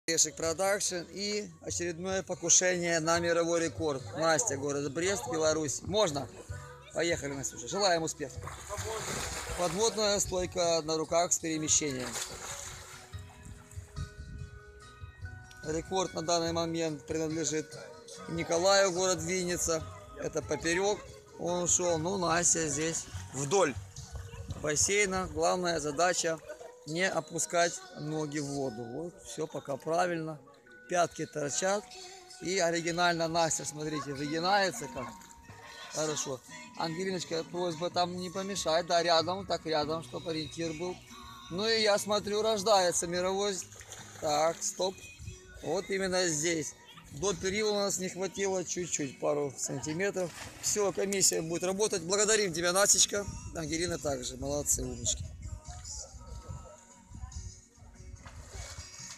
Орешек Продакшн и очередное покушение на мировой рекорд. Настя, город Брест, Беларусь. Можно? Поехали, Настюша. Желаем успеха. Подводная стойка на руках с перемещением. Рекорд на данный момент принадлежит Николаю, город Винница. Это поперек. Он ушел. Ну, Настя здесь вдоль бассейна. Главная задача не опускать ноги в воду. Вот, все пока правильно. Пятки торчат. И оригинально Настя, смотрите, выгинается как. Хорошо. Ангелиночка, просьба там не помешать. Да, рядом, так рядом, чтобы ориентир был. Ну и я смотрю, рождается мировой. Так, стоп. Вот именно здесь. До перила у нас не хватило чуть-чуть, пару сантиметров. Все, комиссия будет работать. Благодарим тебя, Насечка. Ангелина также. Молодцы, умнички.